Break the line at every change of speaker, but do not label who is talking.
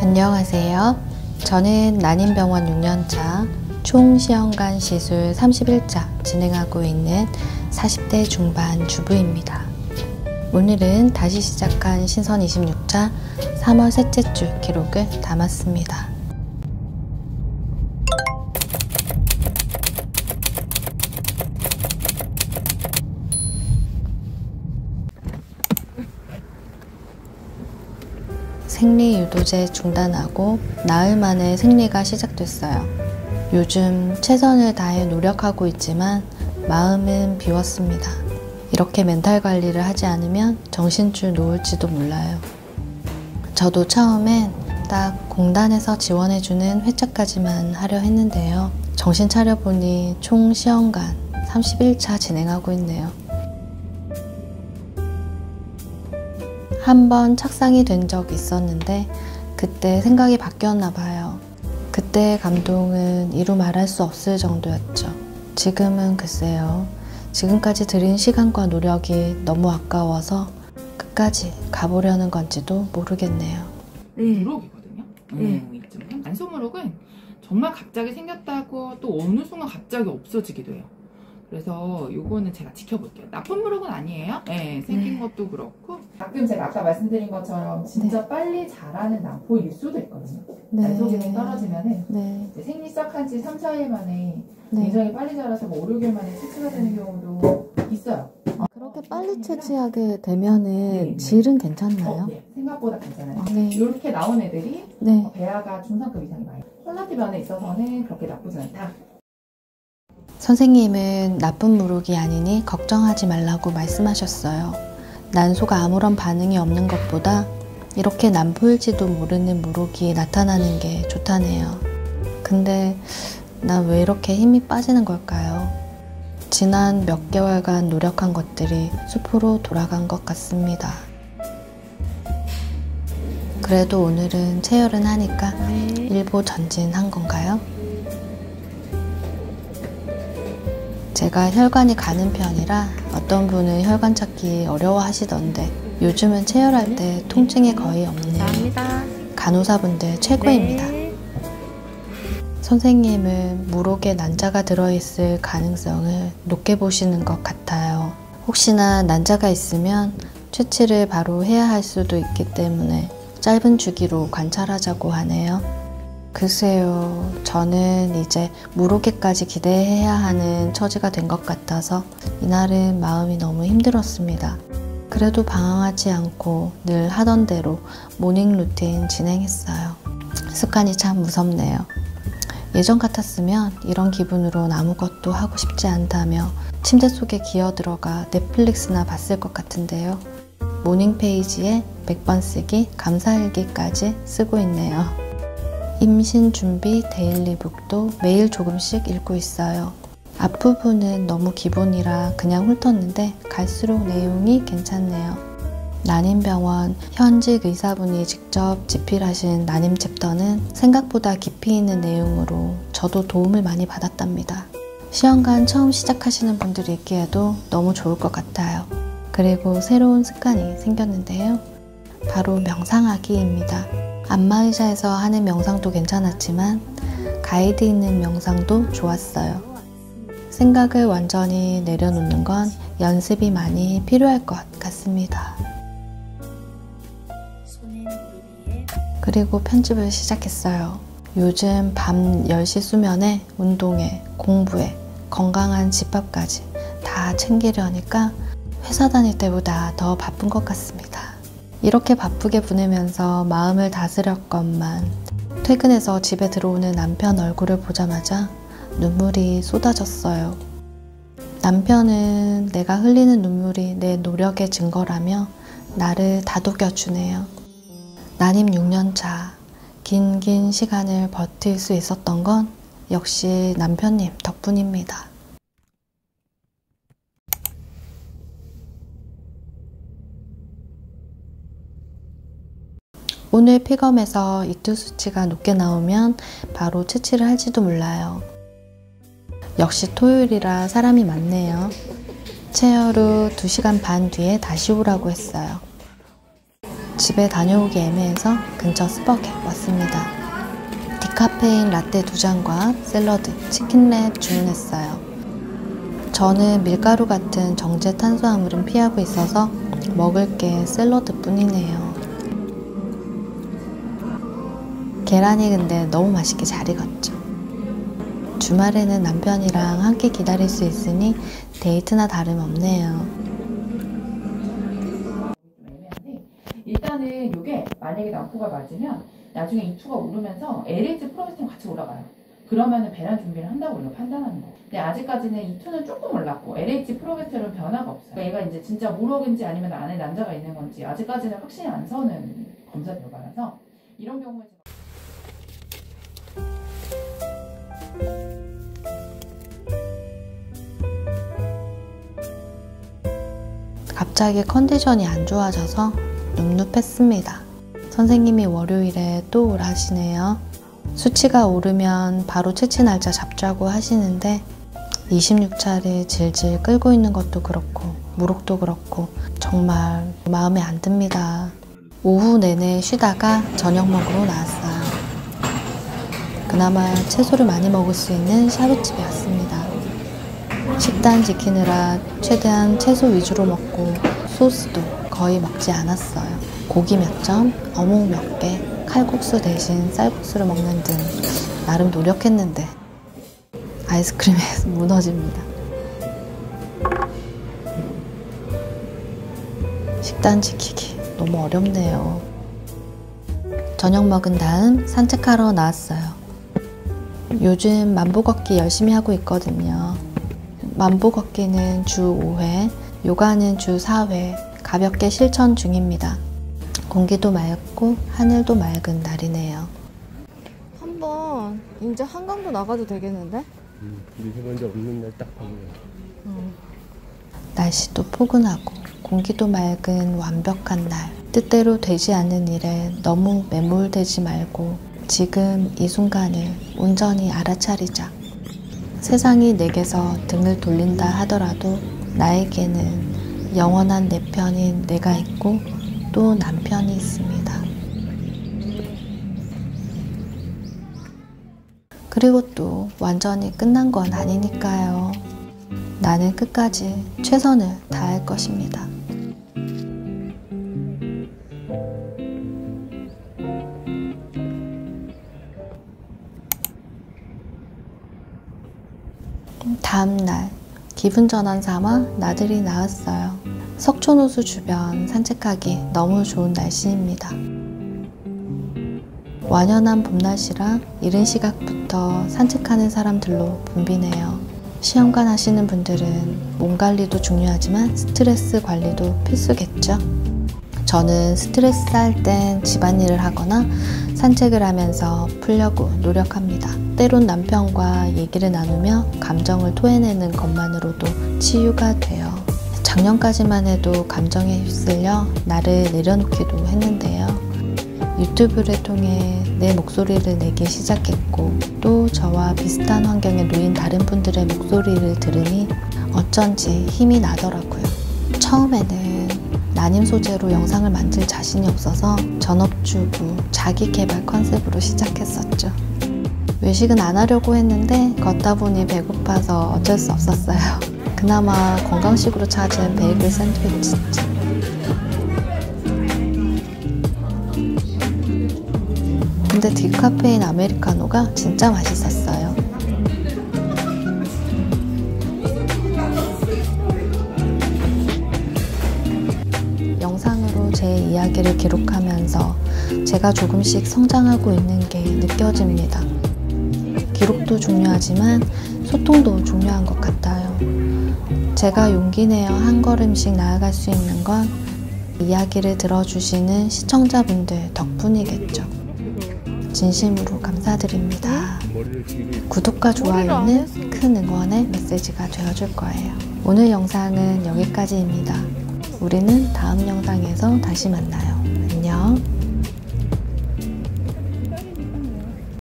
안녕하세요. 저는 난임병원 6년차 총시험관 시술 31차 진행하고 있는 40대 중반 주부입니다. 오늘은 다시 시작한 신선 26차 3월 셋째 주 기록을 담았습니다. 생리유도제 중단하고 나흘 만에 생리가 시작됐어요. 요즘 최선을 다해 노력하고 있지만 마음은 비웠습니다. 이렇게 멘탈 관리를 하지 않으면 정신줄 놓을지도 몰라요. 저도 처음엔 딱 공단에서 지원해주는 회차까지만 하려 했는데요. 정신 차려보니 총 시험관 31차 진행하고 있네요. 한 번 착상이 된 적이 있었는데 그때 생각이 바뀌었나 봐요. 그때의 감동은 이루 말할 수 없을 정도였죠. 지금은 글쎄요. 지금까지 들인 시간과 노력이 너무 아까워서 끝까지 가보려는 건지도 모르겠네요.
무록이거든요. 안소무록은 정말 갑자기 생겼다고 또 어느 순간 갑자기 없어지기도 해요. 그래서 요거는 제가 지켜볼게요. 나쁜 무록은 아니에요. 네, 생긴 것도 그렇고 가끔 제가 아까 말씀드린 것처럼 진짜 빨리 자라는 난포일 수도 있거든요. 난소 기능이 떨어지면은 이제 생리 시작한 지 3, 4일 만에 굉장히 빨리 자라서 뭐 5, 6일 만에 채취가 되는 경우도 있어요.
그렇게 빨리 채취하게 되면은 질은 괜찮나요?
네, 생각보다 괜찮아요. 이렇게 나온 애들이 배아가 중상급 이상이 많아요. 콜라티 면에 있어서는 그렇게 나쁘진 않다.
선생님은 나쁜 무록이 아니니 걱정하지 말라고 말씀하셨어요. 난소가 아무런 반응이 없는 것보다 이렇게 난포일지도 모르는 무록이 나타나는 게 좋다네요. 근데 난 왜 이렇게 힘이 빠지는 걸까요? 지난 몇 개월간 노력한 것들이 수포로 돌아간 것 같습니다. 그래도 오늘은 체열은 하니까 일부 전진한 건가요? 제가 혈관이 가는 편이라 어떤 분은 혈관 찾기 어려워 하시던데 요즘은 체열할 때 통증이 거의 없네요. 감사합니다. 간호사분들 최고입니다. 선생님은 무록에 난자가 들어있을 가능성을 높게 보시는 것 같아요. 혹시나 난자가 있으면 채취를 바로 해야 할 수도 있기 때문에 짧은 주기로 관찰하자고 하네요. 글쎄요, 저는 이제 무록에까지 기대해야 하는 처지가 된 것 같아서 이날은 마음이 너무 힘들었습니다. 그래도 방황하지 않고 늘 하던 대로 모닝 루틴 진행했어요. 습관이 참 무섭네요. 예전 같았으면 이런 기분으론 아무것도 하고 싶지 않다며 침대 속에 기어들어가 넷플릭스나 봤을 것 같은데요. 모닝 페이지에 100번 쓰기 감사일기까지 쓰고 있네요. 임신 준비 데일리북도 매일 조금씩 읽고 있어요. 앞부분은 너무 기본이라 그냥 훑었는데 갈수록 내용이 괜찮네요. 난임병원 현직 의사분이 직접 집필하신 난임 챕터는 생각보다 깊이 있는 내용으로 저도 도움을 많이 받았답니다. 시험관 처음 시작하시는 분들이 읽기에도 너무 좋을 것 같아요. 그리고 새로운 습관이 생겼는데요. 바로 명상하기입니다. 안마의자에서 하는 명상도 괜찮았지만 가이드 있는 명상도 좋았어요. 생각을 완전히 내려놓는 건 연습이 많이 필요할 것 같습니다. 그리고 편집을 시작했어요. 요즘 밤 10시 수면에 운동에 공부에 건강한 집밥까지 다 챙기려니까 회사 다닐 때보다 더 바쁜 것 같습니다. 이렇게 바쁘게 보내면서 마음을 다스렸건만 퇴근해서 집에 들어오는 남편 얼굴을 보자마자 눈물이 쏟아졌어요. 남편은 내가 흘리는 눈물이 내 노력의 증거라며 나를 다독여주네요. 난임 6년차 긴 시간을 버틸 수 있었던 건 역시 남편님 덕분입니다. 오늘 픽업에서 이투 수치가 높게 나오면 바로 채취를 할지도 몰라요. 역시 토요일이라 사람이 많네요. 체열 후 2시간 반 뒤에 다시 오라고 했어요. 집에 다녀오기 애매해서 근처 스벅에 왔습니다. 디카페인 라떼 2잔과 샐러드, 치킨랩 주문했어요. 저는 밀가루 같은 정제 탄수화물은 피하고 있어서 먹을 게 샐러드 뿐이네요. 계란이 근데 너무 맛있게 잘 익었죠. 주말에는 남편이랑 함께 기다릴 수 있으니 데이트나 다름없네요.
일단은 이게 만약에 남포가 맞으면 나중에 이 투가 오르면서 LH 프로게스테론 같이 올라가요. 그러면은 배란 준비를 한다고 우리가 판단하는 거예요. 근데 아직까지는 이 투는 조금 올랐고 LH 프로게스테론 변화가 없어요. 그러니까 얘가 이제 진짜 무럭인지 아니면 안에 난자가 있는 건지 아직까지는 확신이 안 서는 검사 결과라서 이런 경우에
갑자기 컨디션이 안 좋아져서 눕눕했습니다. 선생님이 월요일에 또 오라시네요. 수치가 오르면 바로 채취 날짜 잡자고 하시는데 26차를 질질 끌고 있는 것도 그렇고 무릎도 그렇고 정말 마음에 안 듭니다. 오후 내내 쉬다가 저녁 먹으러 나왔어요. 그나마 채소를 많이 먹을 수 있는 샤브집에 왔습니다. 식단 지키느라 최대한 채소 위주로 먹고 소스도 거의 먹지 않았어요. 고기 몇 점, 어묵 몇 개, 칼국수 대신 쌀국수를 먹는 등 나름 노력했는데 아이스크림에 무너집니다. 식단 지키기 너무 어렵네요. 저녁 먹은 다음 산책하러 나왔어요. 요즘 만보 걷기 열심히 하고 있거든요. 만보 걷기는 주 5회, 요가는 주 4회 가볍게 실천 중입니다. 공기도 맑고 하늘도 맑은 날이네요. 한번 이제 한강도 나가도 되겠는데?
미세먼지 없는 날 딱 보면.
날씨도 포근하고 공기도 맑은 완벽한 날. 뜻대로 되지 않는 일에 너무 매몰되지 말고 지금 이 순간을 온전히 알아차리자. 세상이 내게서 등을 돌린다 하더라도 나에게는 영원한 내 편인 내가 있고 또 남편이 있습니다. 그리고 또 완전히 끝난 건 아니니까요. 나는 끝까지 최선을 다할 것입니다. 다음날 기분 전환 삼아 나들이 나왔어요. 석촌호수 주변 산책하기 너무 좋은 날씨입니다. 완연한 봄날씨라 이른 시각부터 산책하는 사람들로 붐비네요. 시험관 하시는 분들은 몸 관리도 중요하지만 스트레스 관리도 필수겠죠. 저는 스트레스 쌓일 땐 집안일을 하거나 산책을 하면서 풀려고 노력합니다. 때론 남편과 얘기를 나누며 감정을 토해내는 것만으로도 치유가 돼요. 작년까지만 해도 감정에 휩쓸려 나를 내려놓기도 했는데요. 유튜브를 통해 내 목소리를 내기 시작했고 또 저와 비슷한 환경에 놓인 다른 분들의 목소리를 들으니 어쩐지 힘이 나더라고요. 처음에는 난임 소재로 영상을 만들 자신이 없어서 전업주부 자기개발 컨셉으로 시작했었죠. 외식은 안 하려고 했는데 걷다 보니 배고파서 어쩔 수 없었어요. 그나마 건강식으로 찾은 베이글 샌드위치. 근데 디카페인 아메리카노가 진짜 맛있었어요. 영상으로 제 이야기를 기록하면서 제가 조금씩 성장하고 있는 게 느껴집니다. 기록도 중요하지만 소통도 중요한 것 같아요. 제가 용기 내어 한 걸음씩 나아갈 수 있는 건 이야기를 들어주시는 시청자분들 덕분이겠죠. 진심으로 감사드립니다. 구독과 좋아요는 큰 응원의 메시지가 되어줄 거예요. 오늘 영상은 여기까지입니다. 우리는 다음 영상에서 다시 만나요. 안녕.